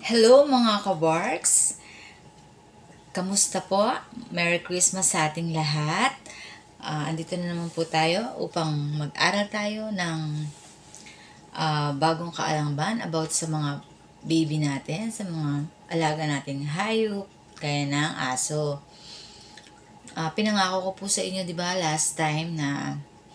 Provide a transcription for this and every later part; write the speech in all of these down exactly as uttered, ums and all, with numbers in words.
Hello mga kabarks! Kamusta po? Merry Christmas sa ating lahat. Uh, andito na naman po tayo upang mag-aral tayo ng uh, bagong kaalamban about sa mga baby natin, sa mga alaga nating hayop, kaya ng aso. Uh, pinangako ko po sa inyo, di ba, last time na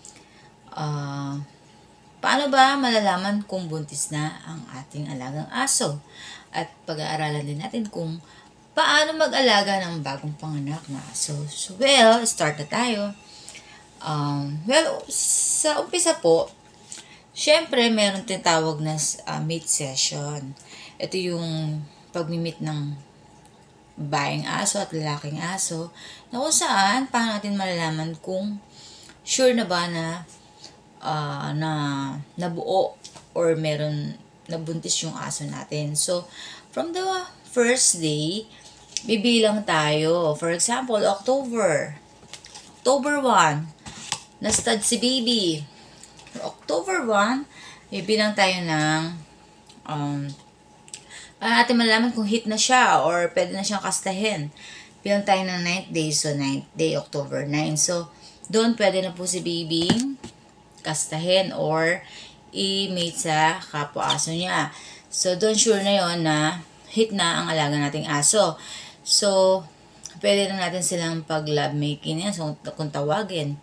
uh, paano ba malalaman kung buntis na ang ating alagang aso? At pag-aaralan din natin kung paano mag-alaga ng bagong panganak na aso. So, well, start na tayo. Um, well, sa umpisa po, syempre, meron tinatawag na uh, mate session. Ito yung pag-meet ng babaeng aso at lalaking aso na kung saan, paano natin malalaman kung sure na ba na uh, na nabuo or meron nabuntis yung aso natin. So, from the first day, bibilang tayo. For example, October. October first, na-stud si baby. October first, bibilang tayo ng um, para natin malalaman kung hit na siya or pwede na siyang kastahin. Bilang tayo ng ninth day. So, ninth day, October ninth. So, doon pwede na po si baby kastahin or i-mate sa kapwa-aso niya. So, doon sure na yon na hit na ang alaga nating aso. So, pwede na natin silang pag-love making yan. So, kung tawagin.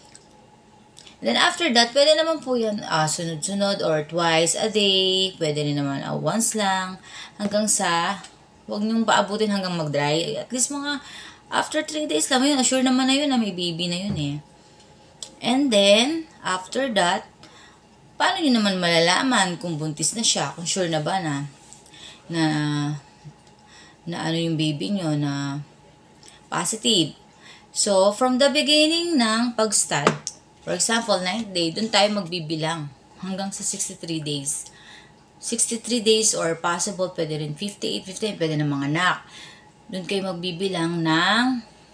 Then, after that, pwede naman po yan uh, sunod-sunod or twice a day. Pwede rin naman uh, once lang. Hanggang sa, huwag niyong paabutin hanggang mag-dry. At least mga after three days lang yun. Sure naman na yun na may baby na yun eh. And then, after that, paano nyo naman malalaman kung buntis na siya? Kung sure na ba na na, na ano yung baby nyo na positive. So, from the beginning ng pag-stud, for example, ninth day, dun tayo magbibilang hanggang sa sixty-three days. sixty-three days or possible, pwede rin fifty-eight, fifty-nine, pwede na mga anak. Dun kayo magbibilang ng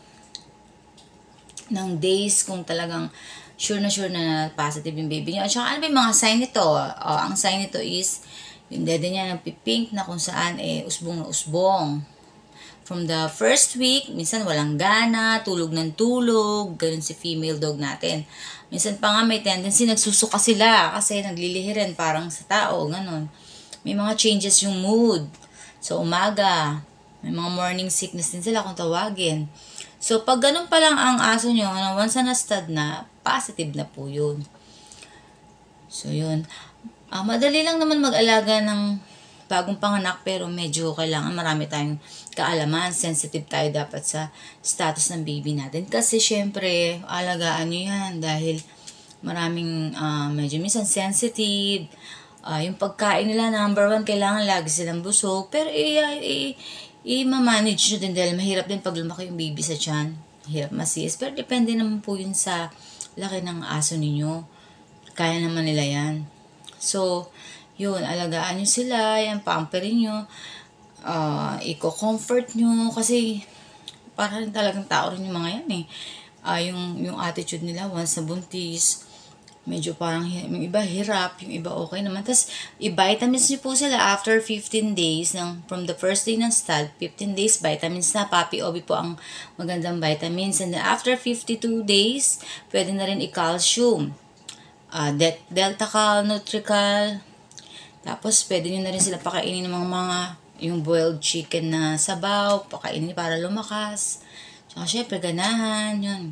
ng days kung talagang sure na sure na positive yung baby niyo. At saka ano ba yung mga sign nito? Uh, ang sign nito is yung dede niya nagpipink na kung saan eh usbong na usbong. From the first week, minsan walang gana, tulog ng tulog, ganun si female dog natin. Minsan pa nga may tendency nagsusuka sila kasi naglilihirin parang sa tao, ganun. May mga changes yung mood. So umaga, may mga morning sickness din sila kung tawagin. So, pag ganun pa lang ang aso nyo, once na na-stud na, positive na po yun. So, yun. Uh, madali lang naman mag-alaga ng bagong panganak, pero medyo kailangan marami tayong kaalaman. Sensitive tayo dapat sa status ng baby natin. Kasi, syempre, alagaan nyo yan dahil maraming, uh, medyo minsan sensitive. Uh, yung pagkain nila, number one, kailangan lagi silang busog. Pero, i- i- i-manage nyo din dahil mahirap din pag lumaki yung baby sa tiyan. Hirap masiis. Pero depende naman po yun sa laki ng aso ninyo. Kaya naman nila yan. So, yun, alagaan nyo sila, yan, pamperin nyo, uh, i-comfort nyo, kasi para rin talagang tao rin yung mga yan eh. Uh, yung, yung attitude nila once na buntis, medyo parang yung iba hirap, yung iba okay naman. Tapos, i-vitamins niyo po sila after fifteen days, ng, from the first day ng stud, fifteen days, vitamins na, Papi Obi po ang magandang vitamins. And then, after fifty-two days, pwede na rin i-calcium. Uh, de- Delta-Cal, Nutri-Cal. Tapos, pwede nyo na rin sila pakainin ng mga, mga yung boiled chicken na sabaw, pakainin para lumakas. Tsaka, syempre, ganahan, yun.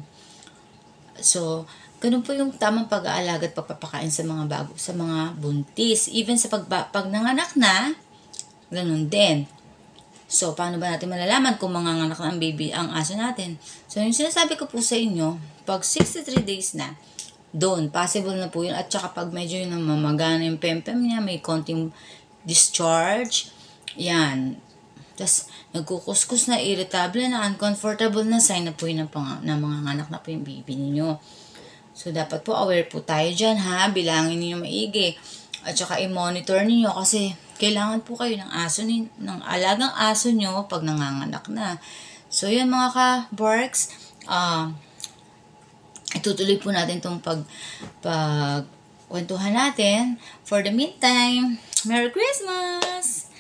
So, ganun po yung tamang pag-aalaga at pagpapakain sa mga bago, sa mga buntis. Even sa pag, pag nanganak na, ganun din. So, paano ba natin malalaman kung manganganak na ang baby, ang aso natin? So, yung sinasabi ko po sa inyo, pag sixty-three days na, doon, possible na po yun. At saka pag medyo yung namamagana yung pempem niya, may konting discharge, yan. Tapos, nagkukuskus na, irritable na, uncomfortable na, sign na po yun ng, pang, ng mga anak na po yung baby ninyo. So, dapat po aware po tayo dyan, ha? Bilangin niyo maigi. At saka, i-monitor niyo kasi kailangan po kayo ng aso, ni, ng alagang aso nyo pag nanganganak na. So, yun mga ka-barks. Uh, itutuloy po natin itong pag, pag kwentuhan natin. For the meantime, Merry Christmas!